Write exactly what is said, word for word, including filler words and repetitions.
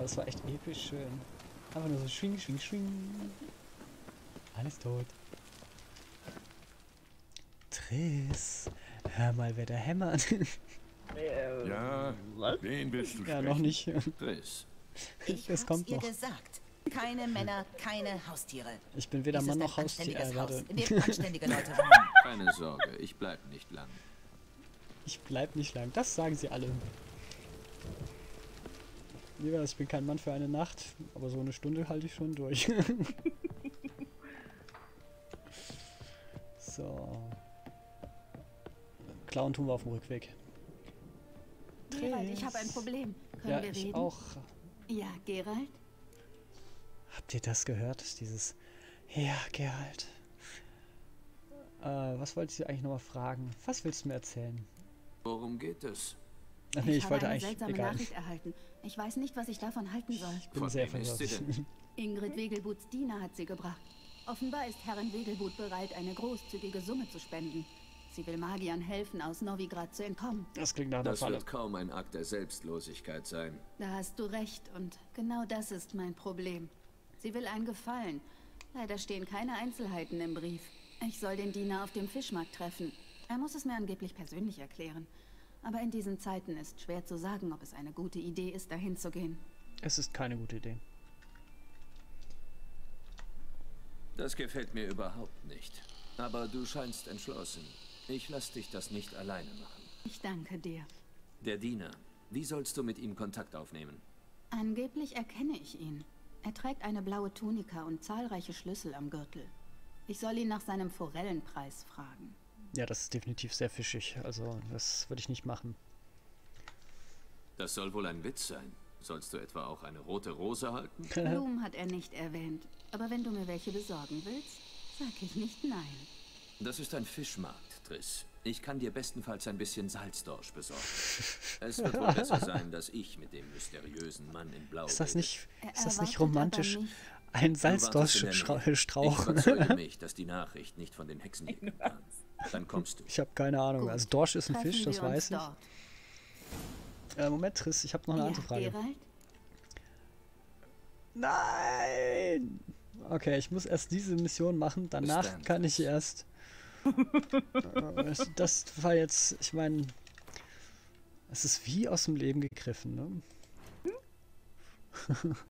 das war echt episch schön. Einfach nur so schwing, schwing, schwing. Alles tot. Triss, hör mal, wer da hämmert. Äh, Ja, was? wen willst du Ja, sprechen? noch nicht. Triss. Ich Es hab's kommt ihr noch. gesagt. Keine Männer, keine Haustiere. Ich bin weder Dies Mann ist ein noch Haustier. anständiges Äh, Haus, warte. in dem anständige Leute wohnen. Keine Sorge, ich bleib nicht lang. Ich bleib nicht lang. Das sagen sie alle. Lieber, ich bin kein Mann für eine Nacht, aber so eine Stunde halte ich schon durch. So. Klauen tun wir auf dem Rückweg. Gerald, ich habe ein Problem. Können Ja, wir ich reden? auch. Ja, Gerald? Habt ihr das gehört? Dieses Ja, Gerald. Äh, was wollte ich eigentlich nochmal fragen? Was willst du mir erzählen? Worum geht es? Ach nee, ich, habe wollte eine eigentlich. seltsame Egal. Nachricht erhalten. Ich weiß nicht, was ich davon halten soll. Ich bin Von sehr wem ist sie verwirrt. denn? Ingrid Wegelbuts Diener hat sie gebracht. Offenbar ist Herrin Wegelbut bereit, eine großzügige Summe zu spenden. Sie will Magiern helfen, aus Novigrad zu entkommen. Das klingt nach einer Das Falle. wird kaum ein Akt der Selbstlosigkeit sein. Da hast du recht und genau das ist mein Problem. Sie will einen Gefallen. Leider stehen keine Einzelheiten im Brief. Ich soll den Diener auf dem Fischmarkt treffen. Er muss es mir angeblich persönlich erklären. Aber in diesen Zeiten ist schwer zu sagen, ob es eine gute Idee ist, dahin zu gehen. Es ist keine gute Idee. Das gefällt mir überhaupt nicht. Aber du scheinst entschlossen. Ich lass dich das nicht alleine machen. Ich danke dir. Der Diener. Wie sollst du mit ihm Kontakt aufnehmen? Angeblich erkenne ich ihn. Er trägt eine blaue Tunika und zahlreiche Schlüssel am Gürtel. Ich soll ihn nach seinem Forellenpreis fragen. Ja, das ist definitiv sehr fischig. Also, das würde ich nicht machen. Das soll wohl ein Witz sein. Sollst du etwa auch eine rote Rose halten? Blumen hat er nicht erwähnt. Aber wenn du mir welche besorgen willst, sag ich nicht nein. Das ist ein Fischmarkt, Triss. Ich kann dir bestenfalls ein bisschen Salzdorsch besorgen. Es wird wohl besser sein, dass ich mit dem mysteriösen Mann in Blau Ist das rede. nicht, Er ist das nicht erwartet romantisch? aber nicht- Ein Du wartest in der Nähe. Ich Salzdorsch-Strauch. überzeuge mich, dass die Nachricht nicht von den Hexenjägern kam. Dann kommst du. Ich habe keine Ahnung. Gut. Also Dorsch ist ein Treffen Fisch, das wir uns weiß ich. dort. Äh, Moment, Triss, ich habe noch eine Ja, andere Frage. Gerald? Nein! Okay, ich muss erst diese Mission machen, danach dann. kann ich erst... Äh, das war jetzt, ich meine... Es ist wie aus dem Leben gegriffen, ne?